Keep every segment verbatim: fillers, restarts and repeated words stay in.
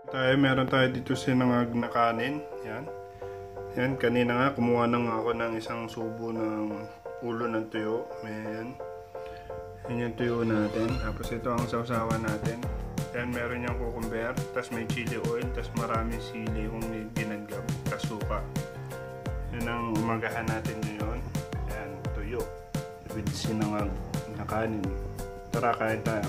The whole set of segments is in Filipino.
Tayo, meron tayo dito sinangag na kanin. Yan. Yan, kanina nga kumuha na nga ako ng isang subo ng ulo ng tuyo. Yan. Yan yung tuyo natin. Tapos ito ang sausawan natin. Yan, meron yung cucumber. Tapos may chili oil. Tapos maraming sili kung ginagab. Tapos suka. Yan ang umagahan natin ngayon. Yan, tuyo. With sinangag na kanin. Tara, kain tayo.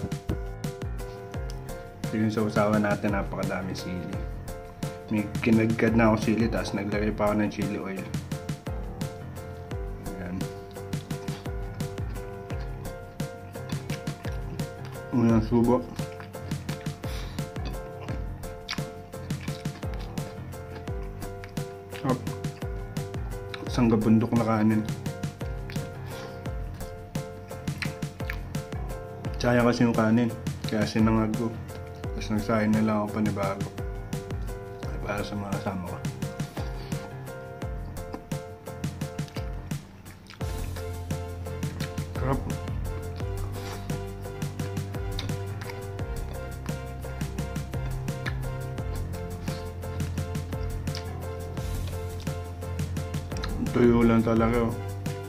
Ito yung sausawan natin, napakadami sili. May kinagkad na ako sili, tapos naglagay pa ako ng chili oil. Ayan. Unang subo. Up. Isang gabundok na kanin. Tsaya kasi yung kanin, kaya sinangag ko. Tapos nagsahin na lang ako panibago para sa mga kasama ko. Sarap. Tuyo lang talaga. Oh.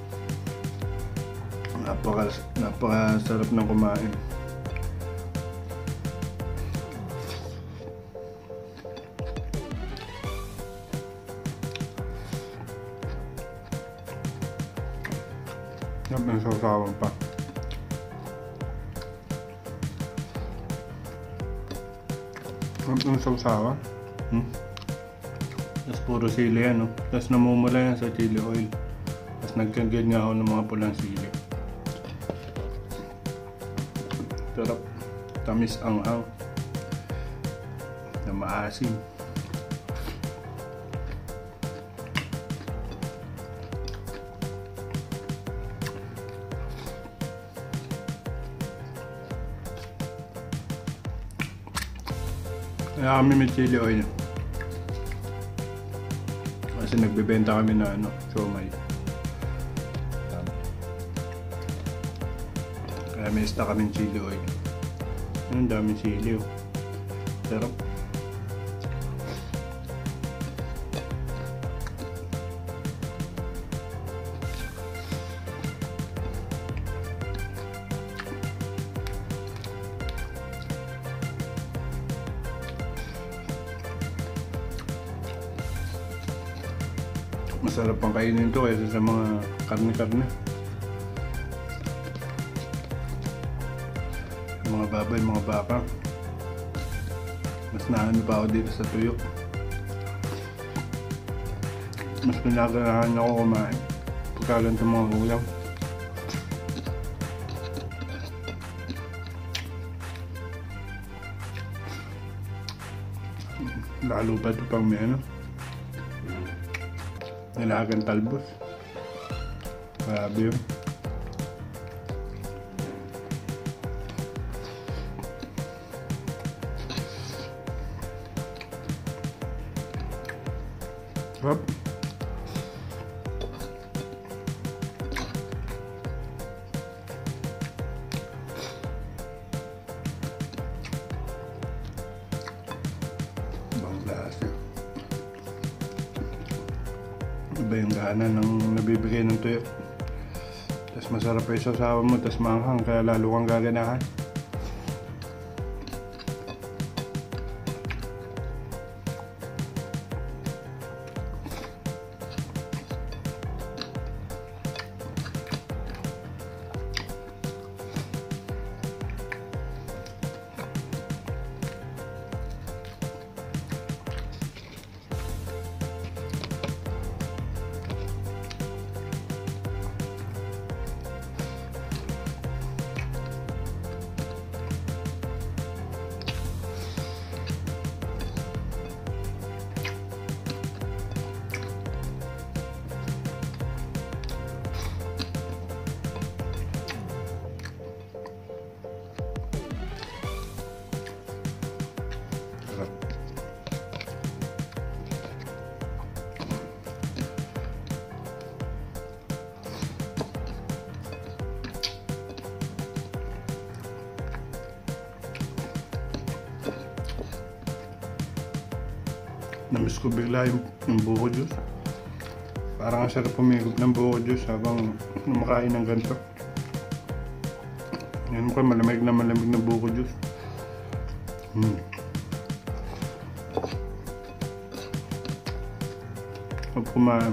Napaka, napakasarap ng kumain. Sarap ng sausawan pa. Sarap ng sausawan. Hmm? Tapos puro sili yan, no? Tapos namumula yan sa chili oil. Tapos nagkagad nga ako ng mga pulang sili. Sarap. Tamis ang-ang. Na maasim. Kaya kami may chili oil. Kasi nagbebenta kami na ano, siomai. Kaya may stock kaming chili oil. Ang daming sili, oh. Sarap. Masarap pang kainin ito kaysa sa mga karne-karne. Mga baboy, mga baka. Mas naano pa ako dito sa tuyo. Mas pinaganahan ako kumain pagkalan sa mga ulam. Lalo pa ito pang may ano, nilagang talbos. Grabe yun. Sarap. Banglas. Iba yung gana ng nabibigay ng tuyo. Tapos masarap pa yung sausawan mo, tapos maanghang, kaya lalo kang gaganahan. Namiss ko bigla yung, yung buko juice. Parang ang sarap pumigop ng buko juice habang kumakain ng ganito. Yan mo kayo, malamig na malamig na buko juice. Hmm. Huwag kumain.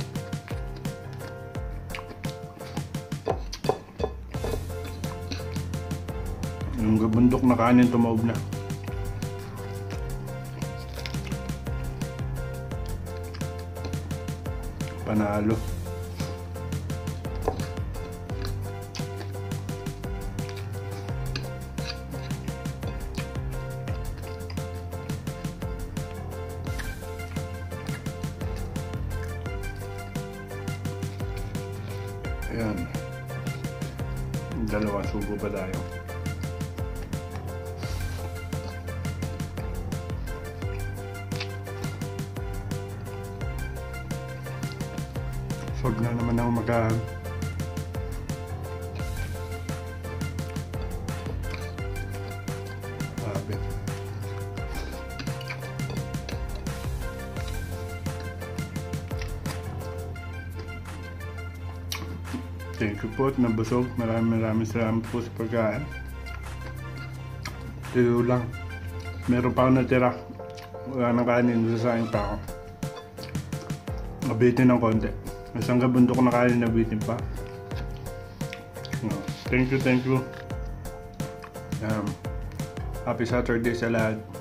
Yung gabundok na kanin tumaob na. Panalo. Ayan. Dalawang subo pa tayo. Huwag na naman ako mag- Sabi. Thank you po at nabusog. Maraming maraming salamat po sa pagkain. Ito lang. Meron pa ako natira. Wala nang kanin. Sasayang pa ako. Nabitin ng konti. Isang gabundok na kanin nabitin pa. No. Thank you, thank you. Um, happy Saturday sa lahat.